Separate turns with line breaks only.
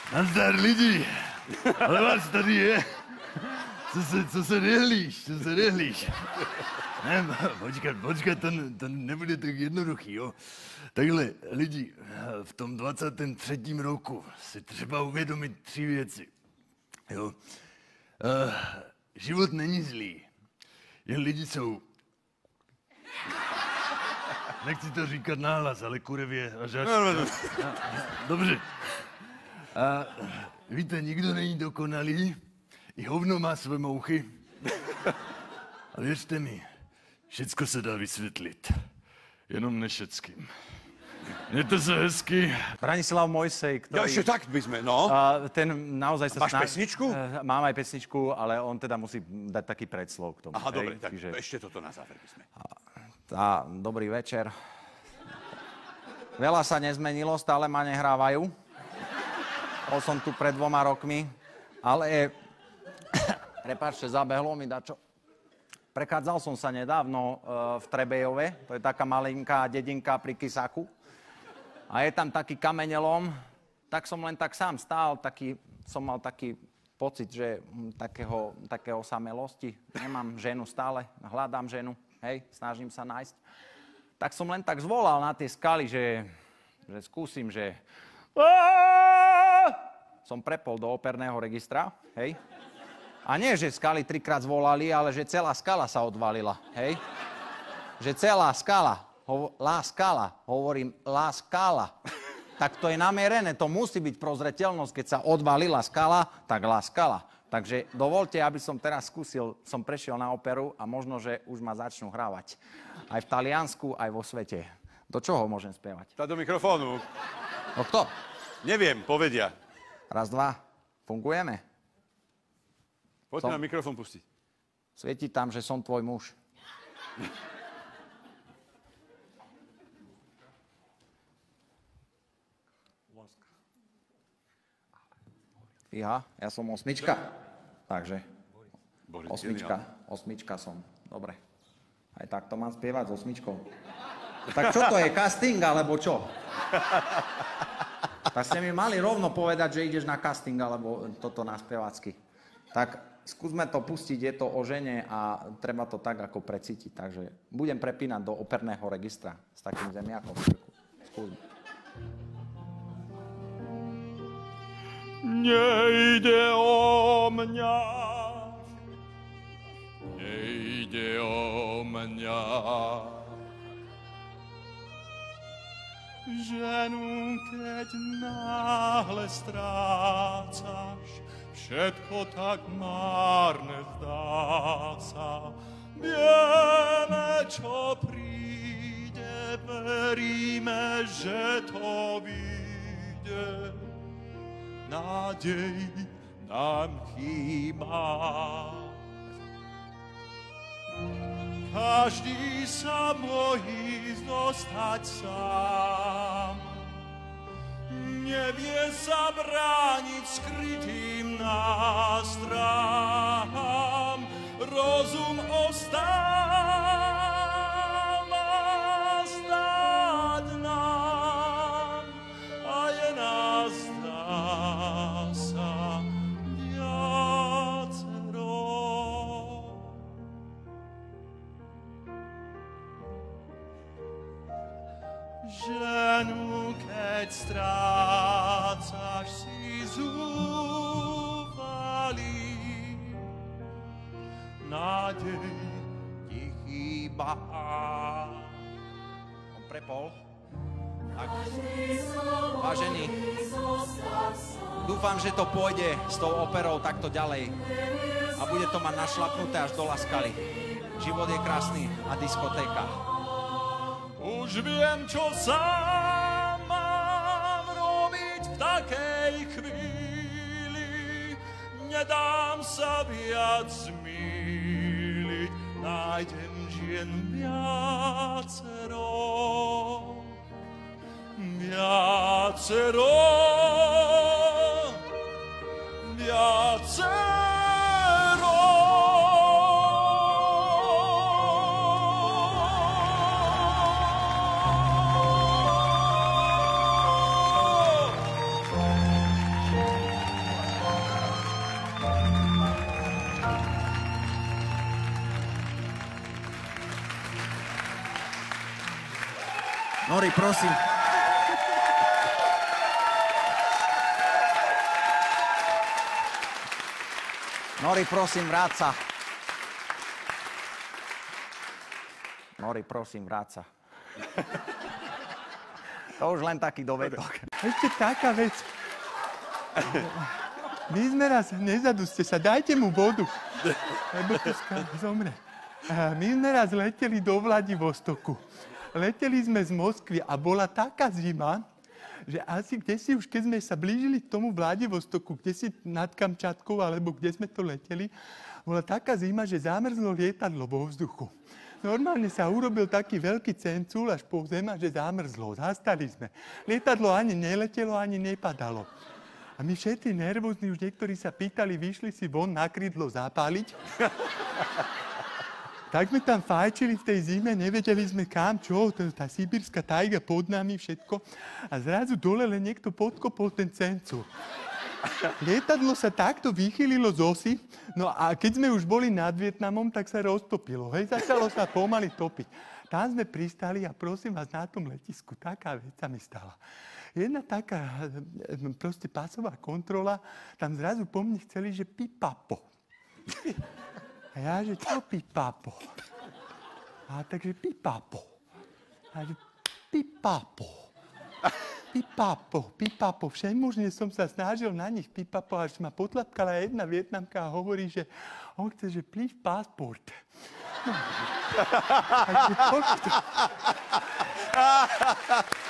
Nazdar lidi, ale vás tady je. Co se nehlíš? Ne, počkat, to nebude tak jednoduchý, jo. Takhle, lidi, v tom 23. roku si třeba uvědomit 3 věci, jo. Život není zlý, jen lidi jsou... Nechci to říkat nahlas, ale kurevě až. Dobře. A víte, nikdo není dokonalý, i hovno má své mouchy. A věřte mi, všecko se dá vysvětlit, jenom nešeckým. Mějte se hezky.
Branislav Mojsej, ktorý...
Ja ešte tak by sme, no.
Ten naozaj sa...
Máš pesničku?
Mám aj pesničku, ale on teda musí dať taký predslov k tomu.
Aha, dobre, tak
čiže...
ešte toto na záver by sme.
Dobrý večer. Veľa sa nezmenilo, stále ma nehrávajú. Bol som tu pred 2 rokmi, ale... Prepáčte, zabehlo mi dačo. Prechádzal som sa nedávno v Trebejove, to je taká malinká dedinka pri Kysaku. A je tam taký kameňelom, tak som len tak sám stál, som mal taký pocit, že takého samelosti. Nemám ženu stále, hľadám ženu, hej, snažím sa nájsť. Tak som len tak zvolal na tie skaly, že skúsim, že... Som prepol do operného registra, hej. A nie, že skaly 3-krát zvolali, ale že celá skala sa odvalila, hej. Že celá skala. La skala, hovorím la skala. Tak to je namierené, to musí byť prozreteľnosť, keď sa odvalila skala, tak la skala. Takže dovolte, aby som teraz skúsil, som prešiel na operu a možno, že už ma začnú hrávať. Aj v Taliansku, aj vo svete. Do čoho môžem spievať?
Tá do mikrofónu.
No kto?
Neviem, povedia.
1, 2, fungujeme?
Poďte na mikrofón pustiť.
Svieti tam, že som tvoj muž. Fíha, ja som 8. Takže 8 som. Dobre. Aj tak to mám spievať s 8. Tak čo to je, casting alebo čo? Tak ste mi mali rovno povedať, že ideš na casting alebo toto na spevácky. Tak skúsme to pustiť, je to o žene a treba to tak ako precítiť. Takže budem prepínať do operného registra s takým zemiakom. Skúsme.
Nejde o mňa, ženu, keď náhle strácaš, všetko tak márne zdá sa. Vieme, čo príde, veríme, že to vyjde. Nádej nám chýba. Každý sa bojí zostať sám. Nevie sa brániť skrytým nástrahám. Rozum ostáva stáť nám a je nás sa viacero. Ženu, keď strácaš, si zúfalý, nádej ti chýba.
On prepol. Tak. Vážení, dúfam, že to pôjde s tou operou takto ďalej a bude to mať našlapnuté až do laskaly. Život je krásny a diskotéka.
Už viem, čo sám mám robiť v takej chvíli. Nedám sa viac zmýliť, nájdem žien viacero. Viacero.
Nori, prosím. Nori, prosím, vráť sa. Nori, prosím, vráť sa. To už len taký dovedok.
Ešte taká vec. My sme raz, nezaduste sa, dajte mu vodu, lebo to zomre. My sme raz leteli do Vladivostoku. Leteli sme z Moskvy a bola taká zima, že asi kdesi už, keď sme sa blížili k tomu Vladivostoku, kdesi nad Kamčatkou, alebo kde sme to leteli, bola taká zima, že zamrzlo lietadlo vo vzduchu. Normálne sa urobil taký veľký cencúl až po zem a že zamrzlo. Zastali sme. Lietadlo ani neletelo, ani nepadalo. A my všetci nervózni, už niektorí sa pýtali, vyšli si von na krídlo zapáliť. Tak sme tam fajčili v tej zime, nevedeli sme kam, čo, tá sibírska tajga pod nami, všetko. A zrazu dole len niekto podkopol ten cencúr. Lietadlo sa takto vychýlilo z osy, no a keď sme už boli nad Vietnamom, tak sa roztopilo, hej, začalo sa pomaly topiť. Tam sme pristali a prosím vás, na tom letisku taká vec sa mi stala. Jedna taká proste pasová kontrola, tam zrazu po mne chceli, že pipapo. A ja, že čo pipapo? A takže pipapo. A že pipapo. Pipapo. Všemožne som sa snažil na nich pipapo, až ma potlapkala jedna Vietnamka a hovorí, že on chce, že please passport. No. Takže